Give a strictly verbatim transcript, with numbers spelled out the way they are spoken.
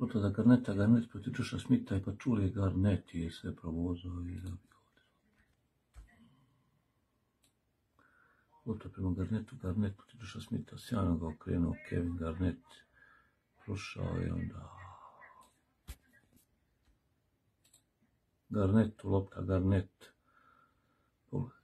Lopta da Garneta, Garnet protiv Josha Smitha i Pačuli je Garnet je se provozao i zabio. Lopta prema Garnetu, Garnet protiv Josha Smitha, sjajno ga okrenuo Kevin Garnet, prošao je onda Garnetu, lopta Garnet,